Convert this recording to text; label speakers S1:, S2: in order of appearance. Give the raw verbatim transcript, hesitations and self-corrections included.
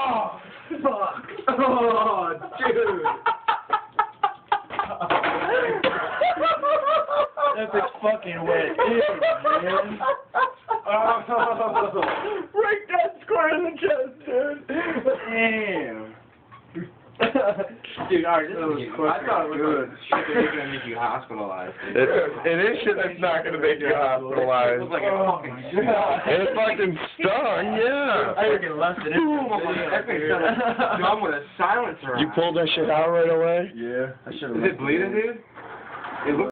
S1: Oh, fuck. Oh, dude.
S2: That's a fucking wet. Ew, man.
S1: Oh.
S2: Right that square in the chest, dude.
S1: Damn.
S2: Dude, alright, this is
S1: I thought it was
S3: good.
S1: shit that was gonna make you hospitalized.
S3: It, it is shit that's not going to make you
S1: It
S3: hospitalized.
S1: was like a fucking
S3: And it fucking stung, yeah.
S2: I freaking left it in.
S1: That thing sounded dumb with a silencer on.
S3: You pulled that shit out right away?
S2: Yeah, I should have.
S1: Is it bleeding, dude? It looks